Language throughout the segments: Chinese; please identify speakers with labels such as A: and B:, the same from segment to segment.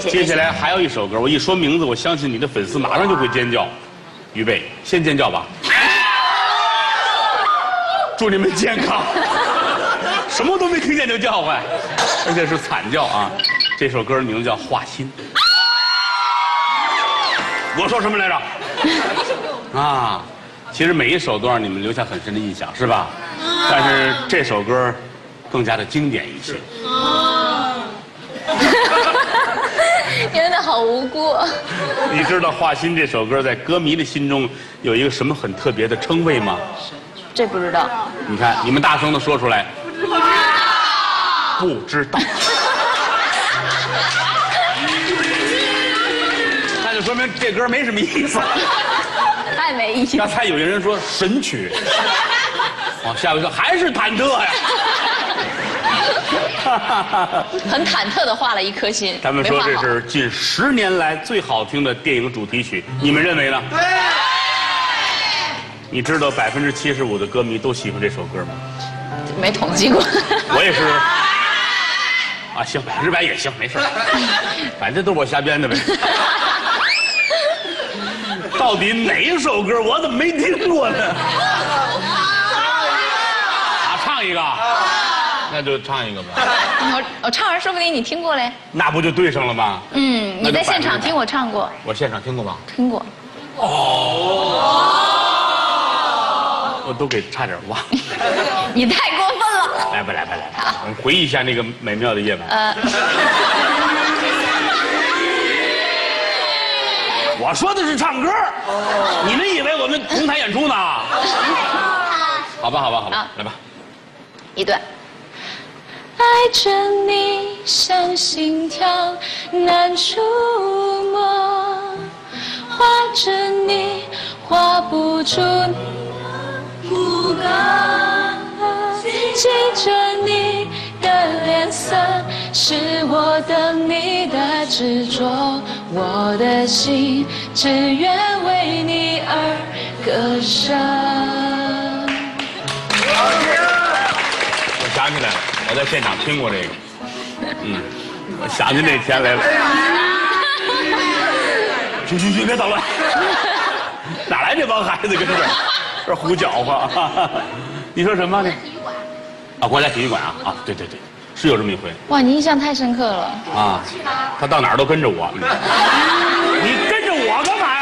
A: 谢。
B: 接下来还有一首歌，我一说名字，我相信你的粉丝马上就会尖叫。预备，先尖叫吧！祝你们健康。什么都没听见就叫唤，而且是惨叫啊！这首歌名字叫《画心》。我说什么来着？啊，其实每一首都让你们留下很深的印象，是吧？但是这首歌更加的经典一些。
A: 真的好无辜。
B: 你知道《画心》这首歌在歌迷的心中有一个什么很特别的称谓吗？
A: 这不知道。
B: 你看，你们大声的说出来。不知道。那就说明这歌没什么意思。
A: 太没意思。
B: 刚才有人说神曲，下回说还是忐忑呀。
A: 很忐忑的画了一颗心。
B: 他们说这是近10年来最好听的电影主题曲，你们认为呢？对。你知道75%的歌迷都喜欢这首歌吗？
A: 没统计过。
B: 我也是。啊，行，100%也行，没事，反正都是我瞎编的呗。到底哪首歌我怎么没听过呢？啊，唱一个。那就唱一个吧。
A: 我唱完，说不定你听过嘞。
B: 那不就对上了吗？
A: 嗯，你在现场听我唱过。
B: 我现场听过吗？
A: 听过。
B: 哦。我都给差点忘。
A: 你太过分了。
B: 来吧，我们回忆一下那个美妙的夜晚。我说的是唱歌，你们以为我们同台演出呢？好吧，来吧。
A: 一段。爱着你像心跳难触摸，画着你画不出你的骨骼，记着你的脸色，是我等你的执着，我的心只愿为你而歌声。
B: 我想起来了。我在现场听过这个，我想起那天来了。去，别捣乱！哪来这帮孩子跟这胡搅和？你说什么呢？啊，国家体育馆啊，对，是有这么一回。
A: 哇，你印象太深刻了。
B: 啊，他到哪儿都跟着我。你跟着我干嘛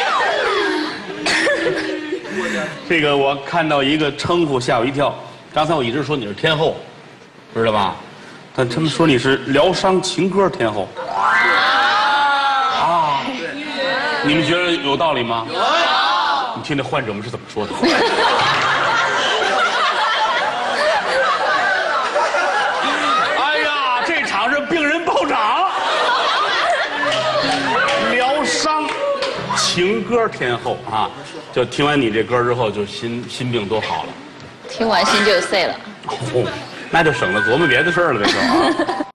B: 呀？这个我看到一个称呼吓我一跳。刚才我一直说你是天后。知道吧？但他们说你是疗伤情歌天后。啊，你们觉得有道理吗？有。你听那患者们是怎么说的？哎呀，这场是病人包场。疗伤情歌天后啊！就听完你这歌之后，就心病都好了。
A: 听完心就碎了。
B: 那就省得琢磨别的事儿了，这就啊。